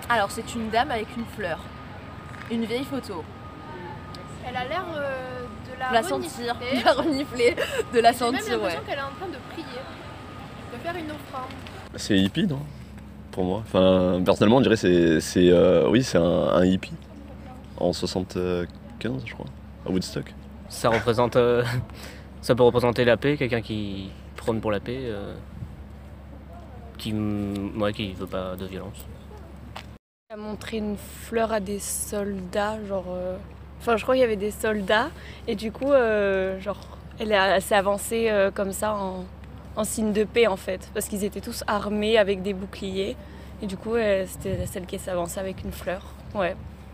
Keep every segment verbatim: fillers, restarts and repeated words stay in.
Alors c'est une dame avec une fleur. Une vieille photo. Elle a l'air euh, de la, De la renifler. sentir, de la renifler, de la sentir, J'ai même l'impression ouais. qu'elle est en train de prier, de faire une offrande. C'est hippie, non? Pour moi. Enfin, personnellement, on dirait que c'est, euh, oui, c'est un, un hippie. En soixante-quinze, je crois, à Woodstock. Ça représente, euh, ça peut représenter la paix, quelqu'un qui prône pour la paix, euh, qui, ouais, qui veut pas de violence. Elle a montré une fleur à des soldats, genre, euh, enfin, je crois qu'il y avait des soldats, et du coup, euh, genre, elle, a- elle s'est avancée euh, comme ça en, en signe de paix en fait, parce qu'ils étaient tous armés avec des boucliers, et du coup, euh, c'était celle qui s'est avancée avec une fleur. Ouais.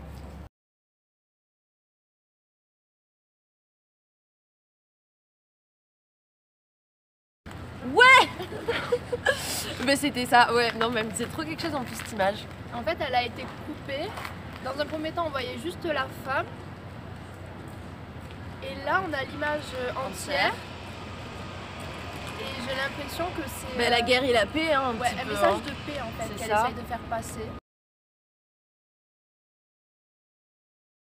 Mais c'était ça, ouais. Non, mais elle me disait trop quelque chose en plus cette image. En fait, elle a été coupée. Dans un premier temps, on voyait juste la femme. Et là, on a l'image entière. Et j'ai l'impression que c'est... Mais la guerre et la paix, hein, un Ouais, petit un peu, message hein. de paix en fait, C'est qu'elle ça. essaye de faire passer.